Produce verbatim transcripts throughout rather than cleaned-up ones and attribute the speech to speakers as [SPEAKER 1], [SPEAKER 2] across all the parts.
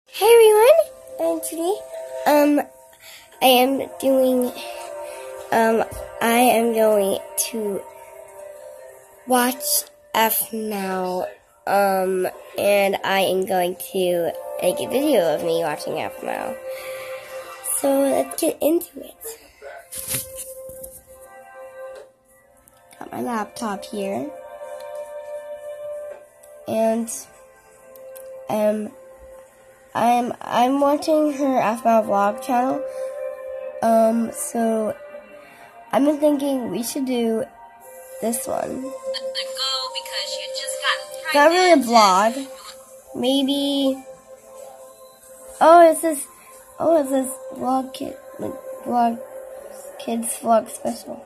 [SPEAKER 1] Hey everyone, and today, um, I am doing, um, I am going to watch Aphmau, um, and I am going to make a video of me watching Aphmau. So let's get into it. Got my laptop here, and, um, I'm I'm watching her Aphmau vlog channel. Um, so I've been thinking we should do this one. Not really a vlog. Maybe. Oh, it says. Oh, it says vlog kid, like vlog kids vlog special.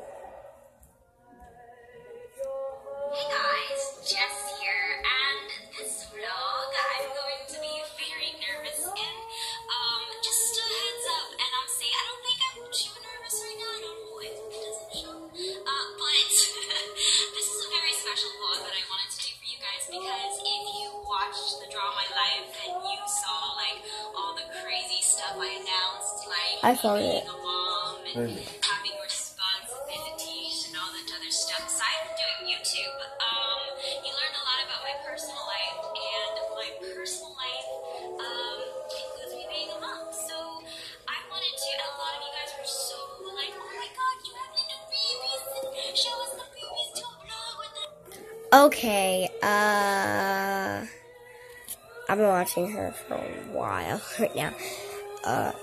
[SPEAKER 2] Hey guys, Jess here, and this vlog I'm going to be very nervous in. Um, just a heads up, and I'm saying I don't think I'm too nervous right now. I don't know if it doesn't show. Uh, but this is a very special vlog that I wanted to do for you guys because if you watched the Draw My Life and you saw like all the crazy stuff I announced, like
[SPEAKER 1] I found
[SPEAKER 2] being
[SPEAKER 1] it.
[SPEAKER 2] a mom and having responsibilities and all that other stuff. Aside from doing YouTube, um, you learned a lot about my personal life, and my personal life um, includes me being a mom. So I wanted to, and a lot of you guys were so like, oh my god, you have little babies, and show us the babies to vlog with them.
[SPEAKER 1] Okay, uh, I've been watching her for a while right now. Uh,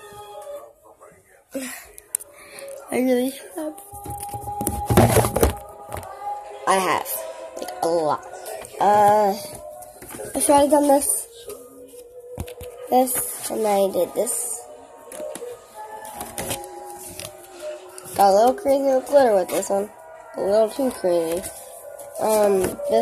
[SPEAKER 1] I really have. I have, like, a lot. Uh, I should have done this, this, and I did this. Got a little crazy with glitter with this one. A little too crazy. Um, this.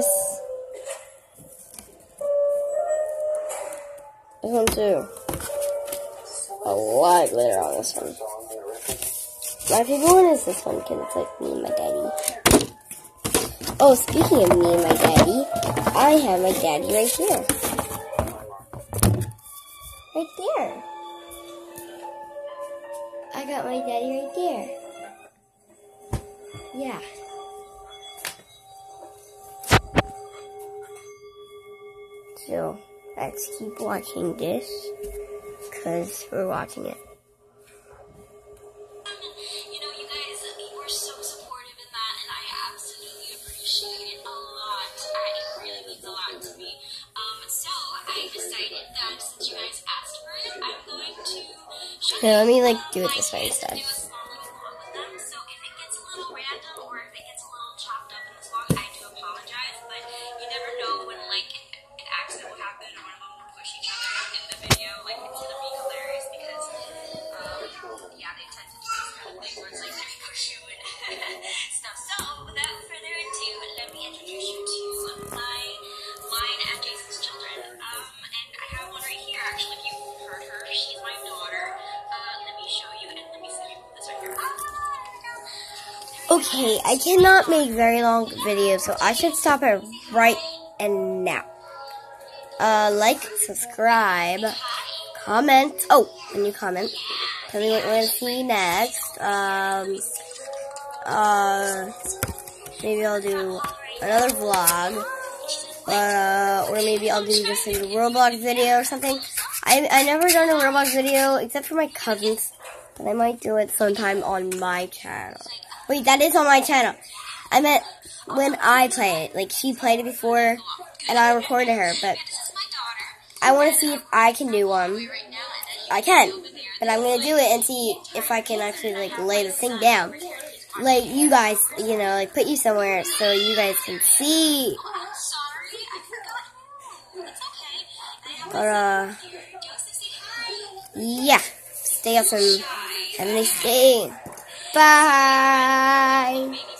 [SPEAKER 1] This one too. A lot of glitter on this one. My favorite one is this one because it's like me and my daddy. Oh, speaking of me and my daddy, I have my daddy right here. Right there. I got my daddy right there. Yeah. So, let's keep watching this, because we're watching it.
[SPEAKER 2] You know, you guys, you were so supportive in that, and I absolutely appreciate it a lot. I, it really means a lot to me. Um, so I decided that since you guys asked for it, I'm going to show
[SPEAKER 1] Here, let me, like,
[SPEAKER 2] you
[SPEAKER 1] do it this way instead.
[SPEAKER 2] do a small little vlog with them. So if it gets a little random or if it gets a little chopped up in this vlog, I do apologize, but you never know when, like, an accident will happen or one of them will push each other in the video. Like, it's gonna be hilarious because, um, yeah, they tend to do this kind of thing where it's like, let me push you and stuff. So, without further ado, let me introduce you to my, mine and Jason's children. Um, and I have one right here, actually, if you've heard her, she's my daughter. Uh, let me show you, and let me see this right here. Ah, there we go.
[SPEAKER 1] Okay, I cannot make very long videos, so I should stop it right and now. Uh, like, subscribe, comment. Oh, when you comment, tell me what you want to see next. Um, uh, maybe I'll do another vlog, uh, or maybe I'll do just a Roblox video or something. I I never done a Roblox video except for my cousins, but I might do it sometime on my channel. Wait, that is on my channel. I meant when I play it. Like, she played it before, and I recorded her, but I want to see if I can do one. I can, but I'm going to do it and see if I can actually, like, lay the thing down. Like, you guys, you know, like, put you somewhere so you guys can see. But, uh, yeah. Stay awesome. Have a nice day. Bye.